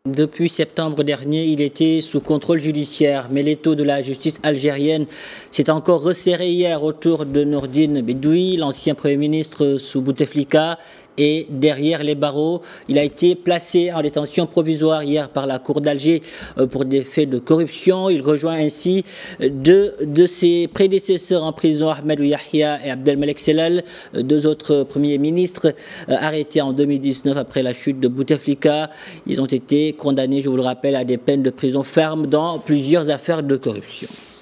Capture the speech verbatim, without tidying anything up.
Depuis septembre dernier, il était sous contrôle judiciaire, mais l'étau de la justice algérienne s'est encore resserré hier autour de Nourdine Bedoui, l'ancien Premier ministre sous Bouteflika, et derrière les barreaux. Il a été placé en détention provisoire hier par la Cour d'Alger pour des faits de corruption. Il rejoint ainsi deux de ses prédécesseurs en prison, Ahmed Yahya et Abdelmalek Sellal, deux autres premiers ministres arrêtés en deux mille dix-neuf après la chute de Bouteflika. Ils ont été condamnés, je vous le rappelle, à des peines de prison ferme dans plusieurs affaires de corruption.